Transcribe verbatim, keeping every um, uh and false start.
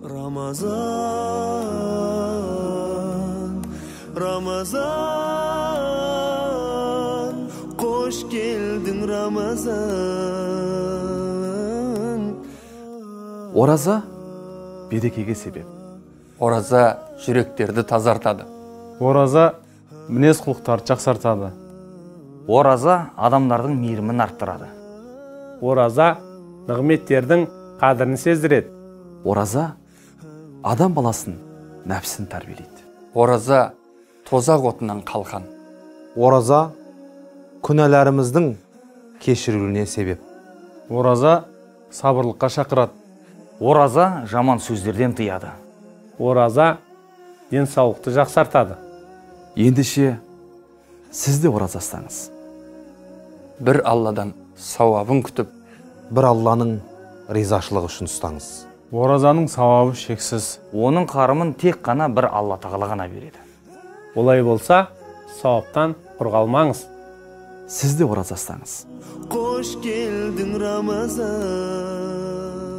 Ramazan, Ramazan, hoş geldin Ramazan. Ораза берекеге себеп. Ораза жүректерді тазартады. Ораза мінез құлықтарды жақсартады. Ораза адамдардың мейірімін арттырады. Ораза нығметтердің қадірін сездіреді. Ораза адам баласын нәпсін тәрбиелейді. Ораза тозақ отынан қалқан. Ораза күнәларымыздың кешірілуіне себеп. Ораза сабырлыққа шақырады. Ораза жаман сөздерден тыяды. Ораза денсаулықты жақсартады. Ендеше сіз де ораза ұстаңыз. Бір Алладан сауабын күтіп, Бір Алланың ризашылығы үшін ұстаңыз. Оразаның сауабы шексіз. Оның қарымын тек қана бір Алла тағала ғана береді. Олай болса, сауаптан құр қалмаңыз. Сіз де ораза ұстаңыз. Hoş geldin Ramazan.